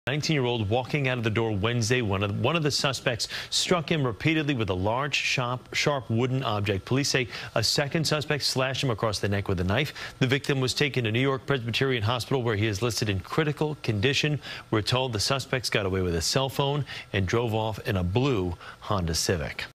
19-year-old walking out of the door Wednesday. One of the suspects struck him repeatedly with a large, sharp wooden object. Police say a second suspect slashed him across the neck with a knife. The victim was taken to New York Presbyterian Hospital, where he is listed in critical condition. We're told the suspects got away with a cell phone and drove off in a blue Honda Civic.